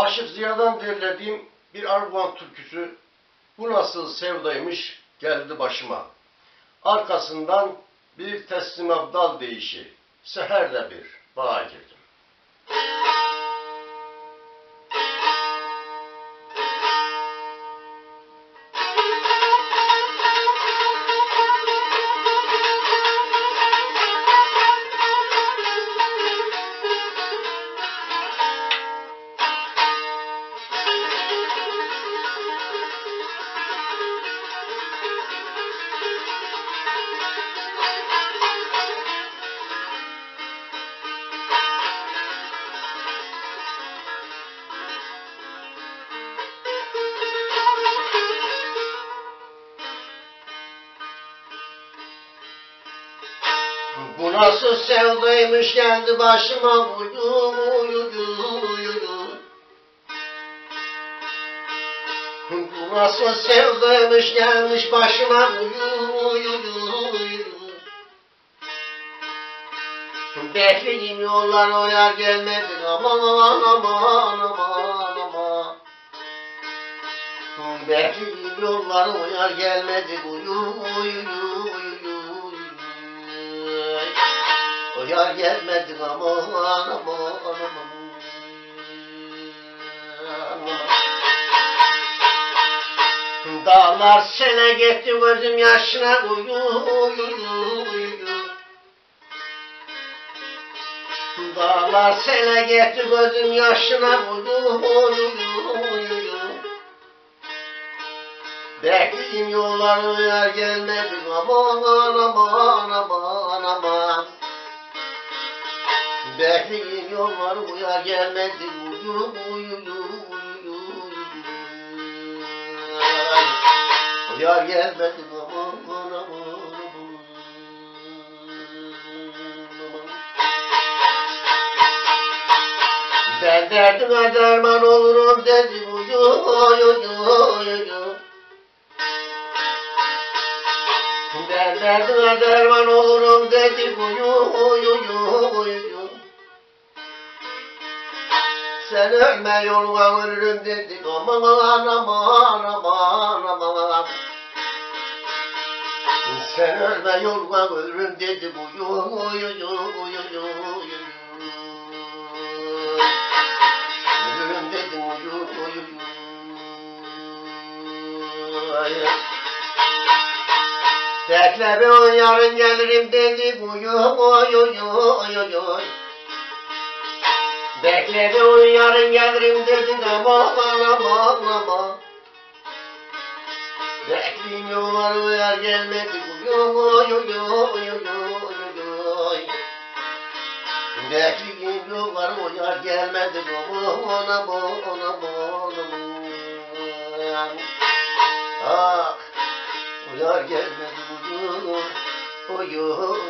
Aşık Ziya'dan derlediğim bir Arguvan türküsü, bu nasıl sevdaymış geldi başıma. Arkasından bir teslim abdal deyişi, seherle bir bağa girdim. Bu nasıl sevdaymış geldi başıma, uyu. Bu nasıl sevdaymış gelmiş başıma, uyu. Beklediğim yollar o yer gelmedi, aman. Beklediğim yollar o yer gelmedi, uyu. O yar gelmedi, aman. Dağlar sene gitti gözüm yaşına, uyu. Dağlar sene gitti gözüm yaşına, uyu. Beklediğim yollar yer gelmedi, aman. Beklediğim yollar uyar gelmedi, uyu. Uyar gelmedi, aman. Ben derdime derman olurum dedi, uyu. Ben derdime derman olurum dedi, uyu. Sen ölme yoluna ölürüm dedik, aman. Sen ölme yoluna ölürüm dedik, uyu. Ölürüm dedim, uyu. Bekle ben yarın gelirim dedik, uyu. Bekle ben yarın gelirim dedik, aman. Bekleyim yollar uyar gelmedi, uyu. Bekleyim yollar uyar gelmedi, aman. Ah, uyar gelmedi, uyu.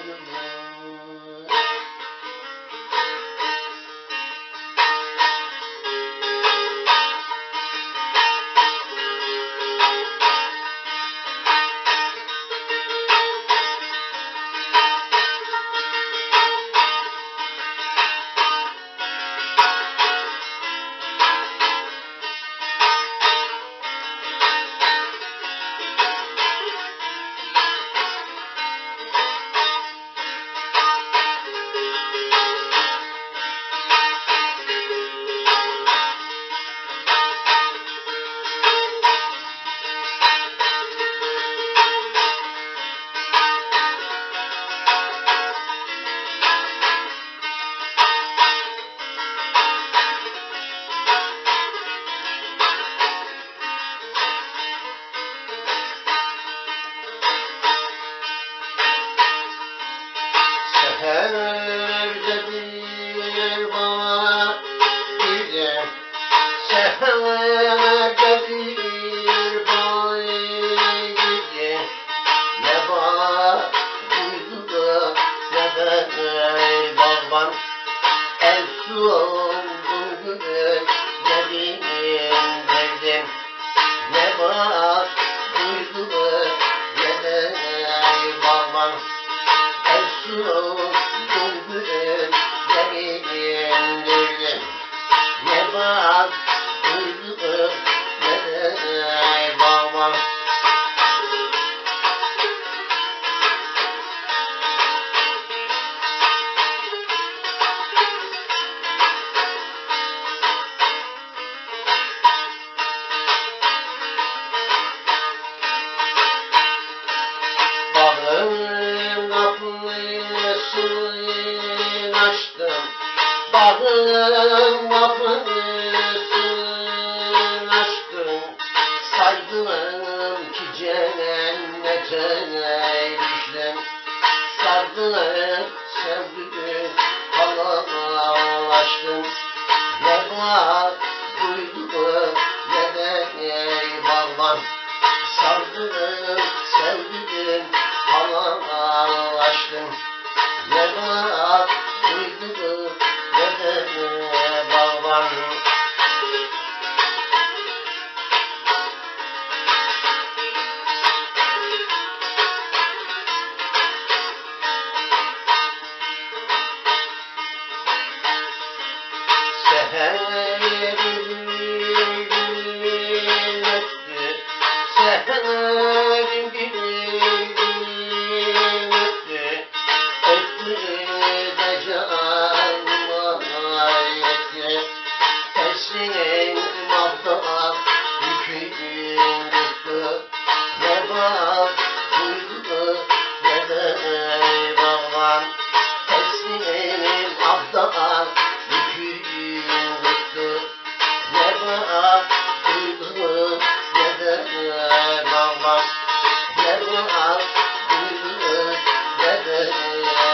Seherde bir bağ gider, seherde bir bağ gider. Ne bağ duydu da ne de bağban, el su oldu gözlerim verdim. Ne bağ duydu da ne de bağban, el su oldu gözlerim verdim. Ne bağ duydu ne de bağman. Bağın kapısını açtım, bağın kapısını açtım, saydım ki cennete düştüm, sardım sevdim halallaştım, ne var duydu ne de bağlan, sardım sevdim halallaştım, ne var duydu ne de bağlan. Seherin gün öttü, seherin gün öttü, öttü de canıma yetti. Teslim abdal yükün tuttu, ne bağ duydu ne de bağlan. Teslim abdal yükün tuttu, ne bağ duydu ne de bağlan. Ne bağ duydu ne de